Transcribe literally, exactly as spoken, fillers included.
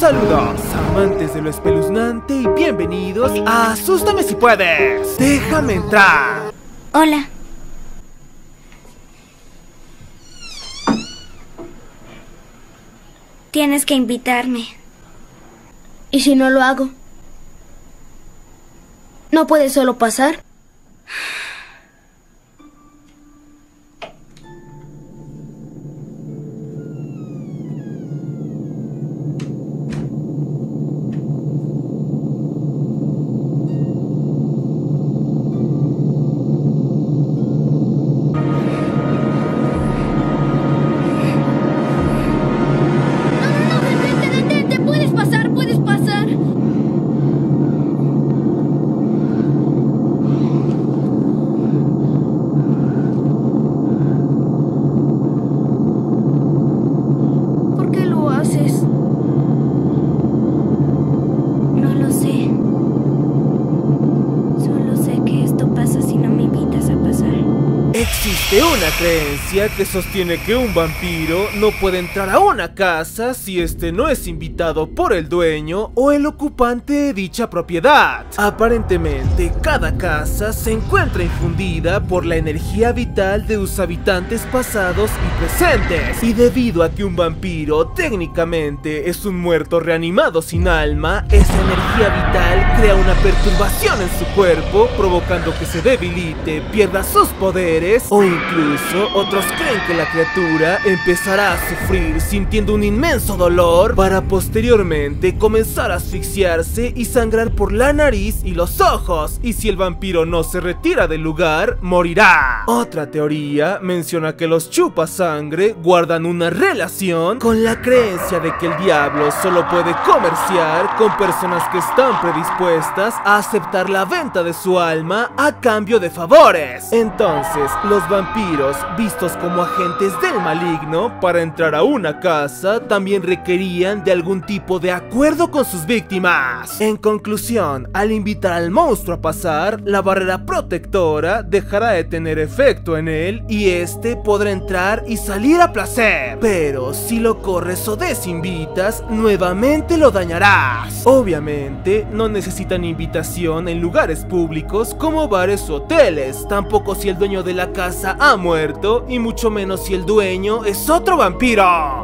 Saludos, amantes de lo espeluznante, y bienvenidos a Asústame si puedes. Déjame entrar. Hola. Tienes que invitarme. ¿Y si no lo hago? ¿No puedes solo pasar? Existe una creencia que sostiene que un vampiro no puede entrar a una casa si este no es invitado por el dueño o el ocupante de dicha propiedad. Aparentemente, cada casa se encuentra infundida por la energía vital de sus habitantes pasados y presentes. Y debido a que un vampiro técnicamente es un muerto reanimado sin alma, esa energía vital crea una perturbación en su cuerpo, provocando que se debilite, pierda sus poderes, o incluso otros creen que la criatura empezará a sufrir sintiendo un inmenso dolor para posteriormente comenzar a asfixiarse y sangrar por la nariz y los ojos, y si el vampiro no se retira del lugar, morirá. Otra teoría menciona que los chupasangre guardan una relación con la creencia de que el diablo solo puede comerciar con personas que están predispuestas a aceptar la venta de su alma a cambio de favores. Entonces, los vampiros, vistos como agentes del maligno, para entrar a una casa también requerían de algún tipo de acuerdo con sus víctimas. En conclusión, al invitar al monstruo a pasar, la barrera protectora dejará de tener efecto en él y este podrá entrar y salir a placer. Pero si lo corres o desinvitas, nuevamente lo dañarás. Obviamente, no necesitan invitación en lugares públicos como bares o hoteles, tampoco si el dueño de la casa ha muerto, y mucho menos si el dueño es otro vampiro.